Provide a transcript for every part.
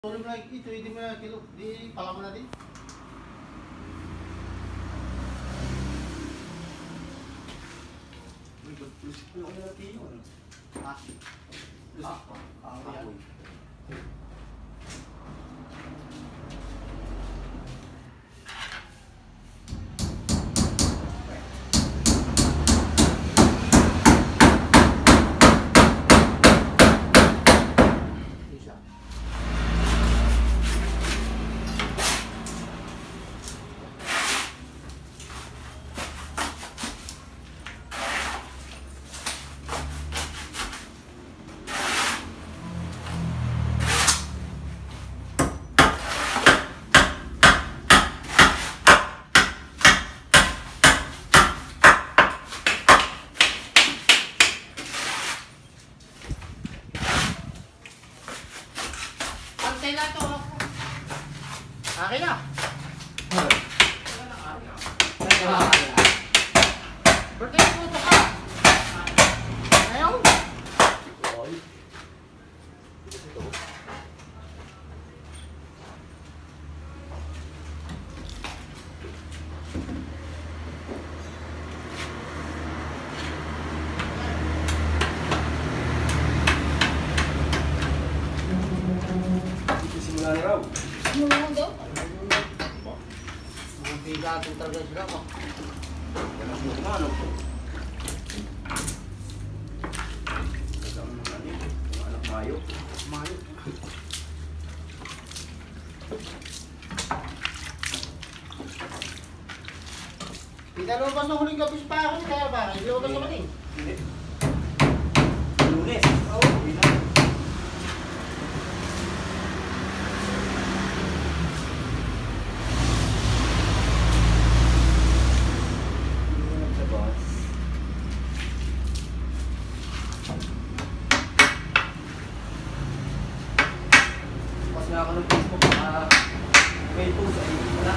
Tulog na ito, hindi mo na kilo. Di pala mo natin. Lusik po ako natin yun. Ha? Lusik po. Yan. Antay na ito. Akin na. Birthday po ito ka. Ayaw. Simula na raw. Simula na daw? Mga bigat yung talaga sila mo. Yan ang mga ano. Ito ang mga ano. Mga anak mayo. Mayo. Pinalabas na huling gabi pa ako kaya ba? Hindi ako sa maling. Hindi. Lunes. Oo. Sa bus. Pas nga ako ng Facebook. May post ay wala.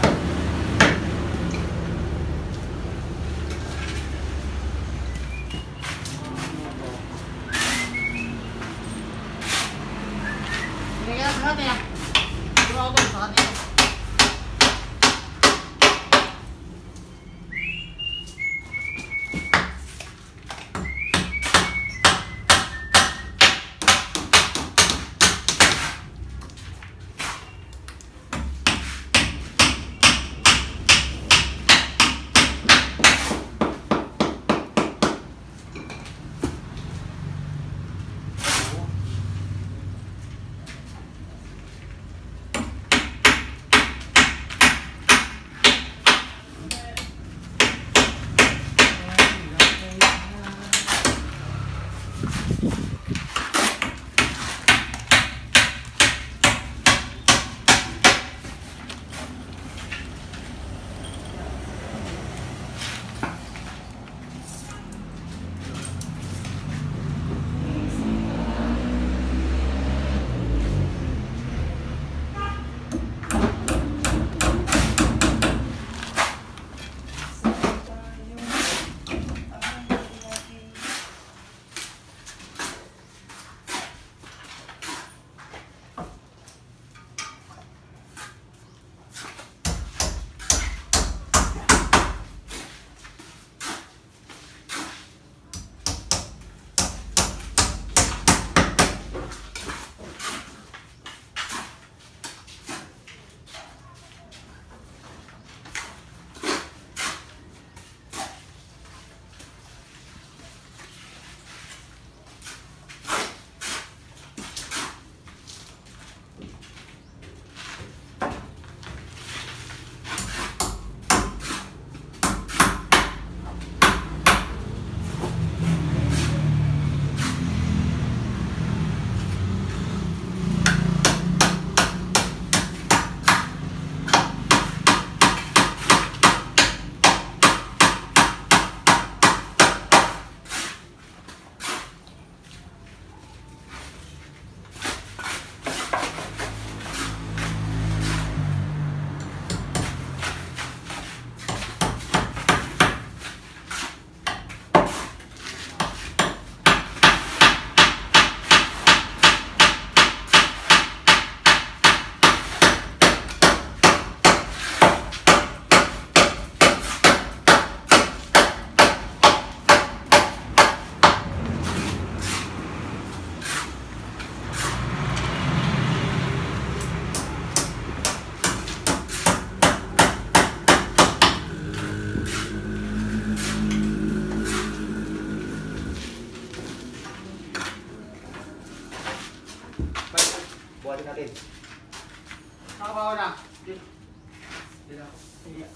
Hindi ka sa kanya. Siguro ako doon sa kanya. Nakabawa na. Dila ako. Iya.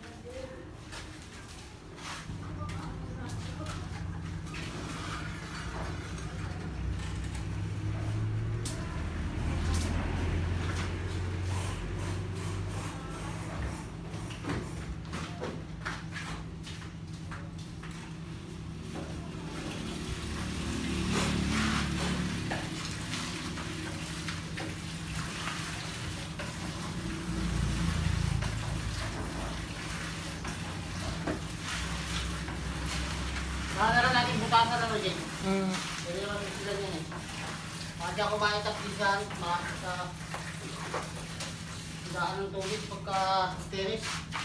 Nakakaroon natin butasan ng Roger. Pwede naman sila niyan eh. Kasi ako makitapsisan, sa daan ng tubig pagka teres.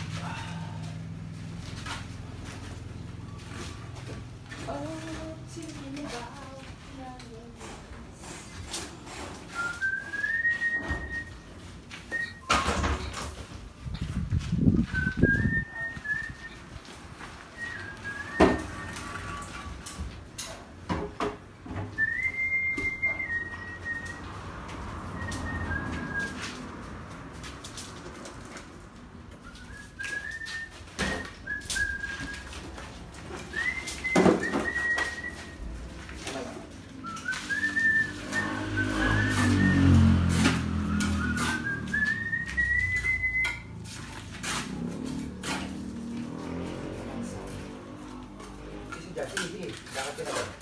Sige, dapat ka na ba?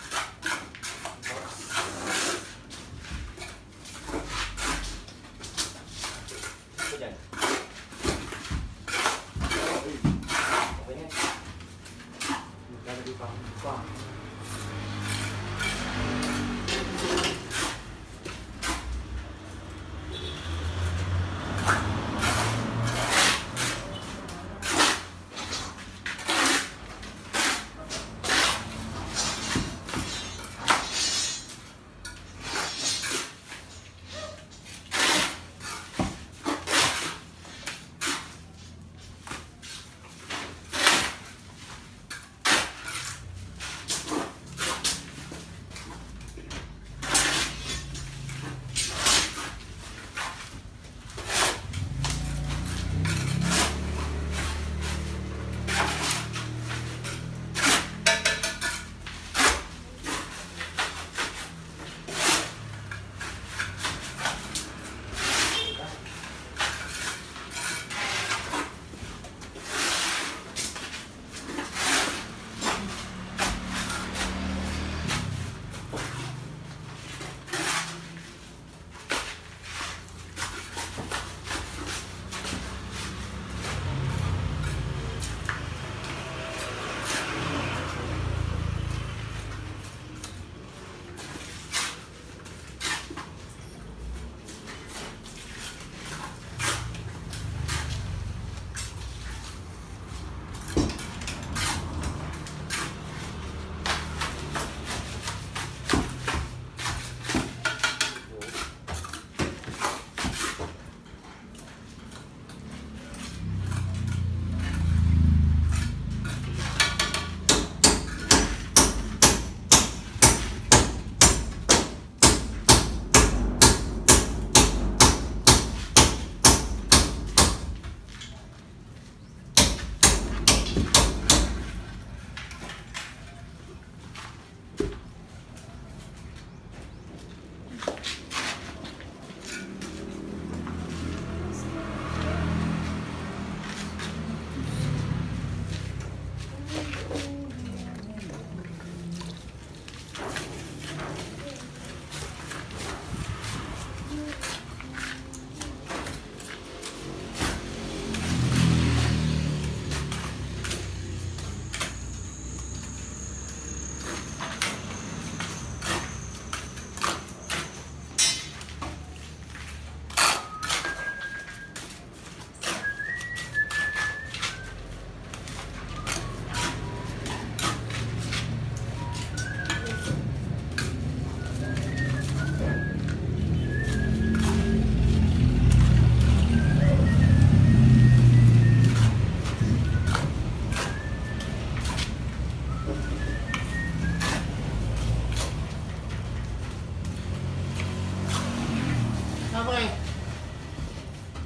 Ito dyan. Okay na. Maglalagay pa ako.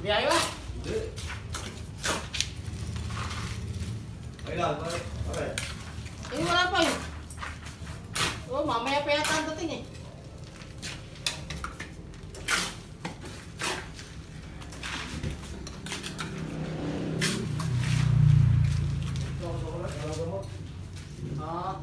Biyahe ba? Hindi. Kailan, pare? Pare. Eh, wala pa eh. Oh, mamaya pa yata ang dating eh. Ah.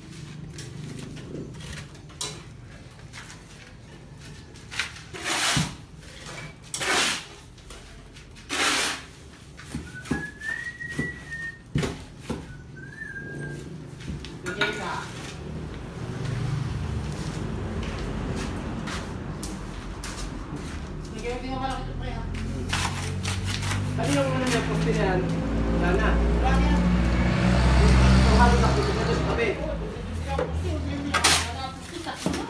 Bigay ka. Bigay mo pinakamalaki ito pre ha. Ano yung ano niya, poste na yan? Wala na. Wala na yan. Ang halos ako, ito na sa tabi. Oh, sila pusti, hindi na. Wala pusti, tatlo na.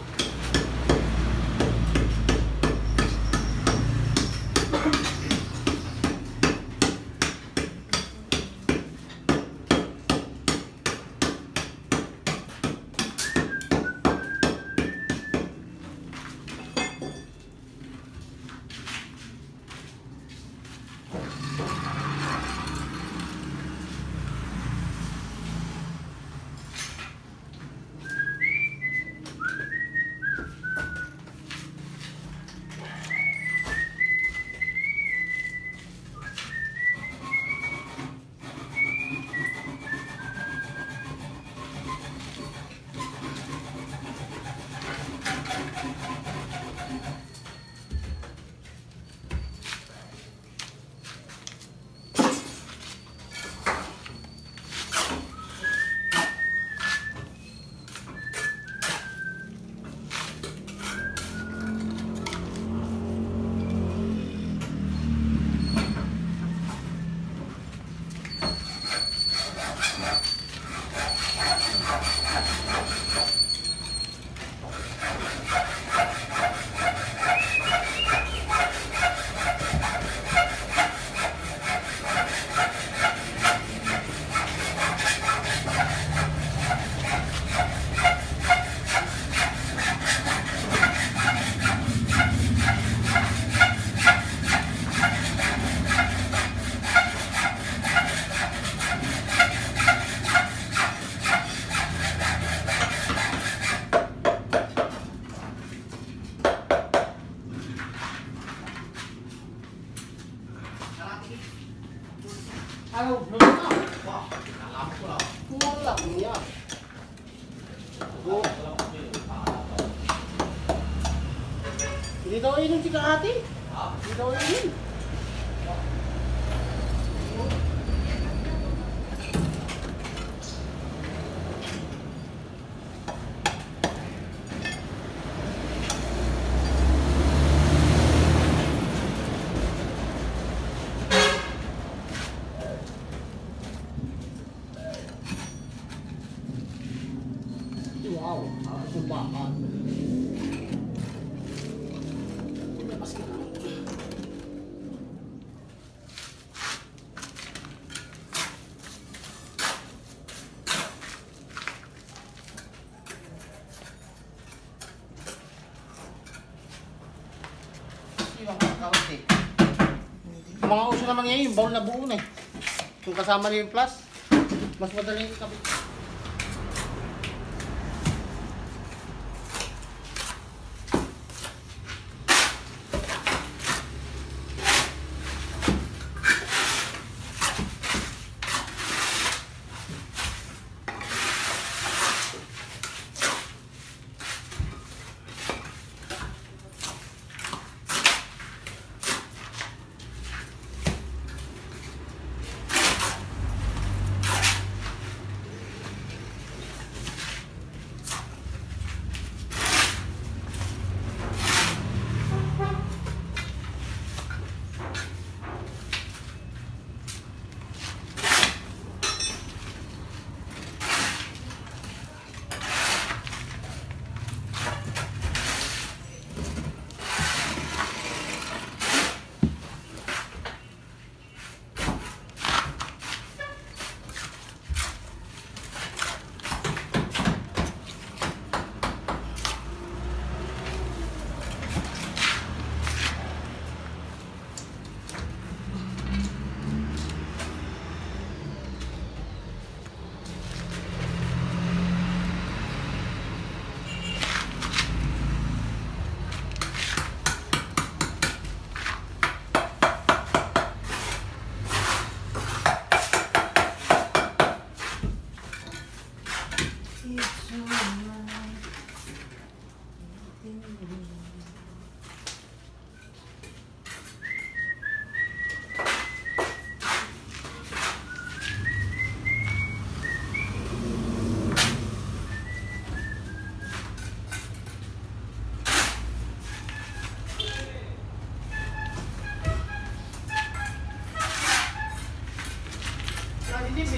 Ayaw, lulot na. Wah, nakakapos ko lang. Wala, kuya. Oh. Hindi daw inom si Kahati. Ha? Hindi daw inom. Wow, sumbakan. Labas ka na. Mga uso naman ngayon, yung bowl na buo na eh. Kung kasama na yung plus, mas madali yung kabit.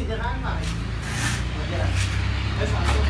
Tindiraan pa rin. Yan. Ay, sakto.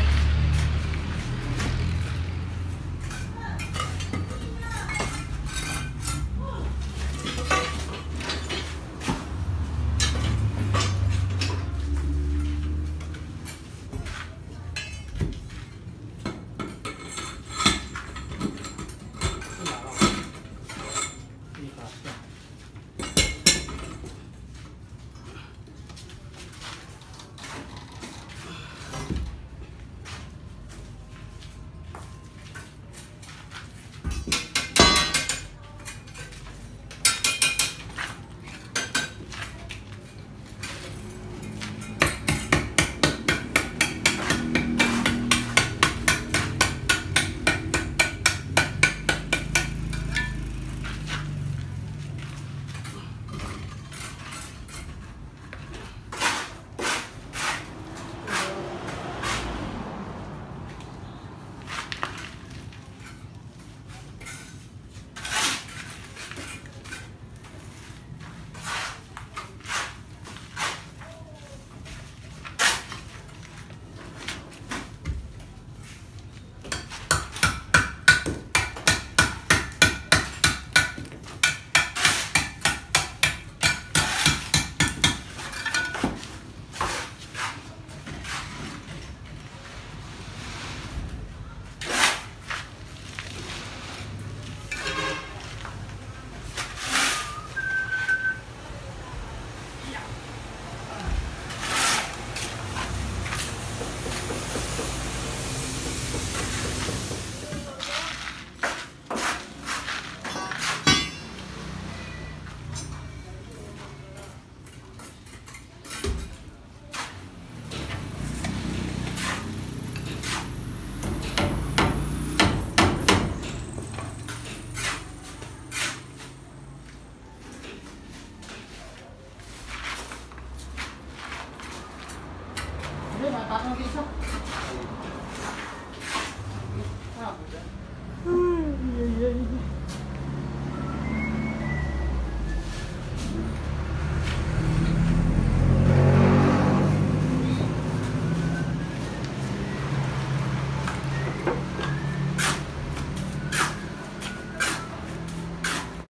Hindi, matatang isa.